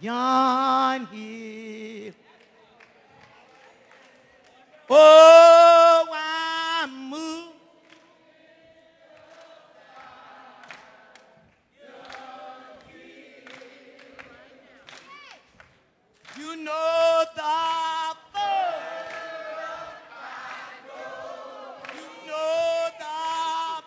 yon hill. Oh, I'm moved. You know the first. You know the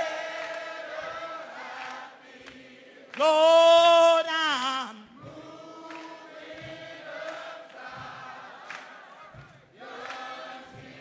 best. Lord, I'm moving upside.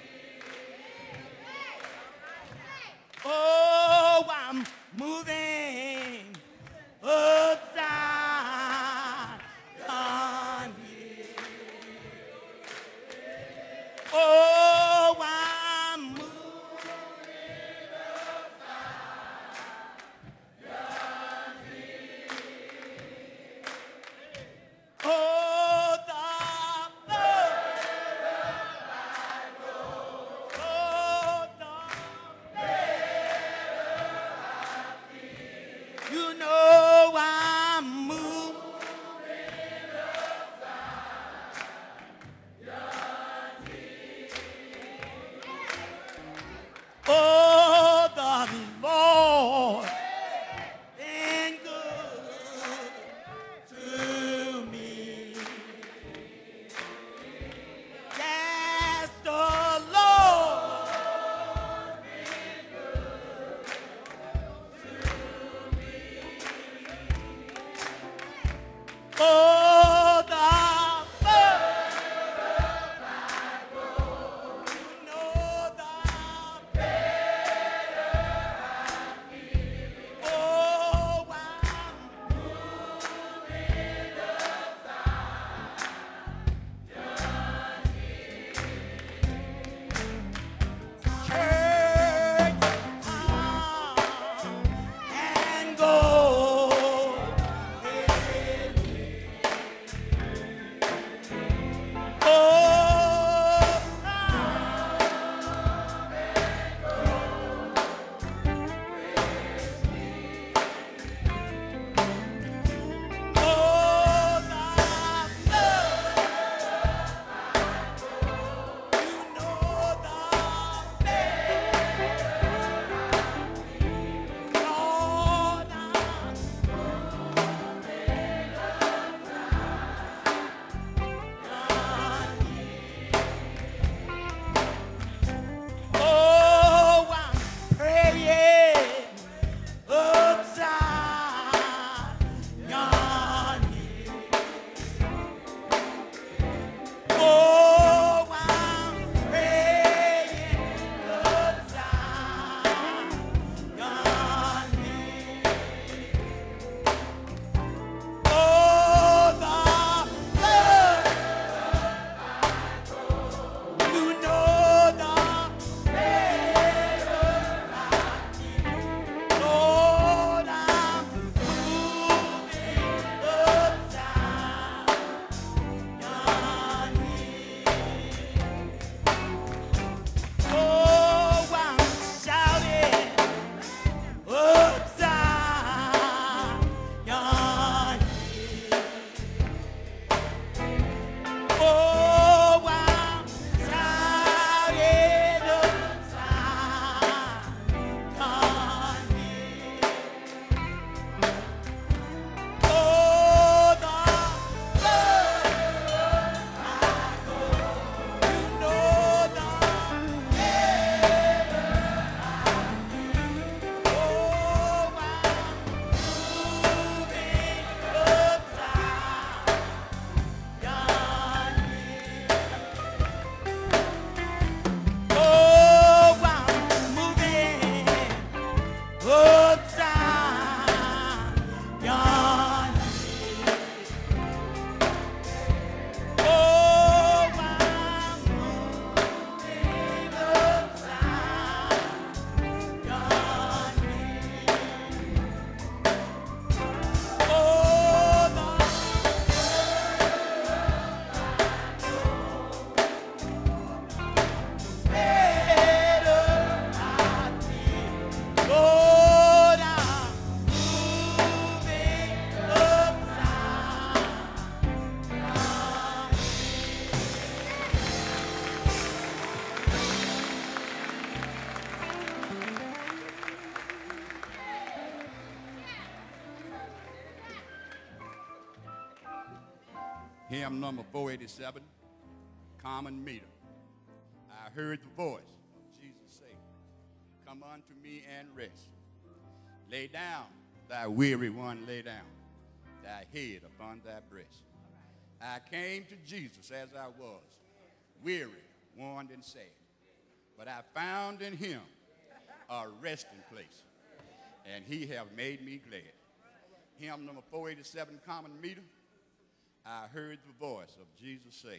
hymn number 487, Common Meter. I heard the voice of Jesus say, come unto me and rest. Lay down, thy weary one, lay down, thy head upon thy breast. I came to Jesus as I was, weary, worn, and sad. But I found in him a resting place, and he have made me glad. Hymn number 487, Common Meter. I heard the voice of Jesus say,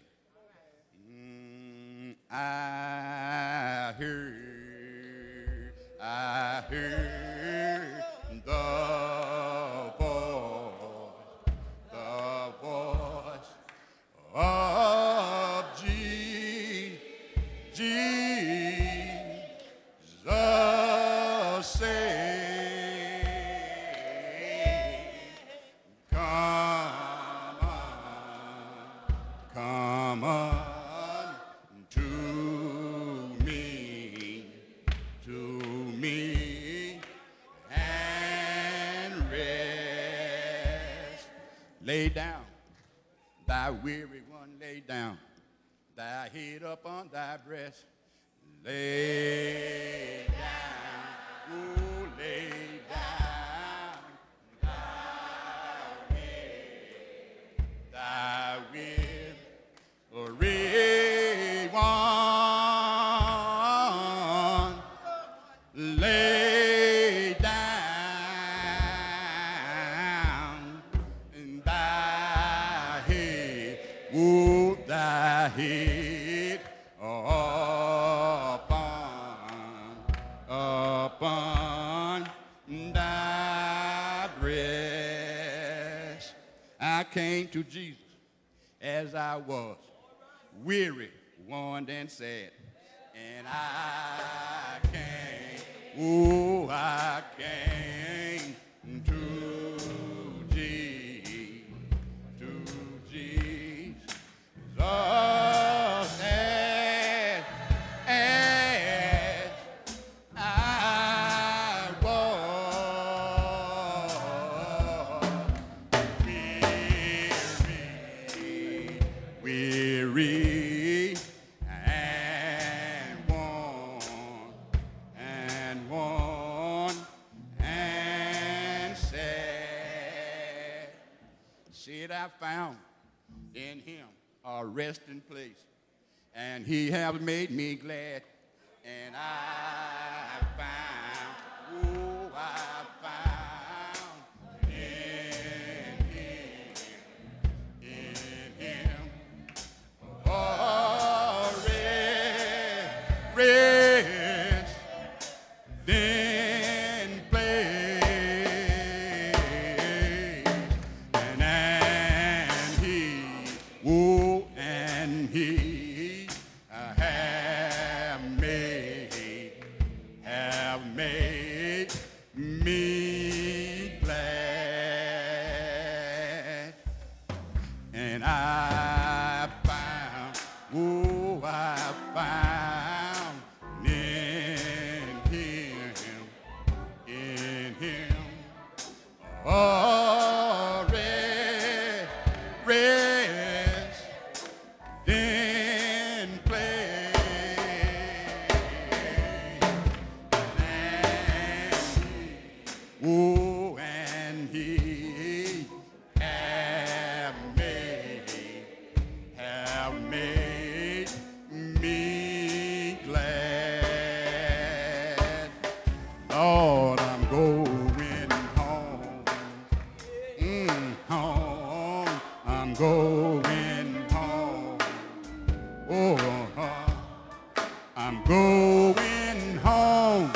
I heard the voice of Jesus say, come unto me, and rest. Lay down, thy weary one, lay down, thy head upon thy breast. Lay down, oh, lay down, thy weary one, lay down, and thy head, oh, thy head upon thy breast. I came to Jesus as I was, weary, worn, and sad. And I came, oh, I came to Jesus, as I was, weary, and worn, and sad. Said I found in him a resting place, and he have made me glad. And I found, oh, I found in him, oh, rest, then place, and he, oh, and he have made me glad. And I found, oh, I found in him, oh, rest, then place, oh, and he have made me glad. Lord, I'm going home, home. I'm going home. Oh, I'm going home,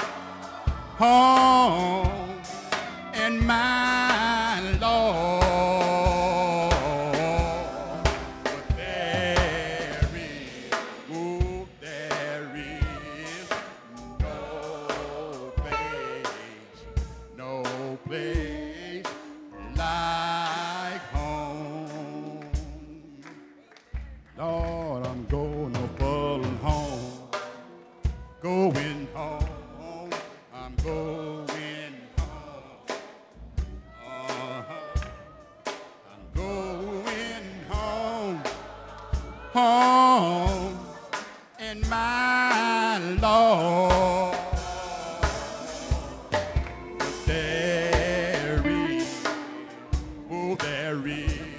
home, and my Lord. But there is no place like home. Lord, I'm going home, going home, I'm going home. I'm going home, weary.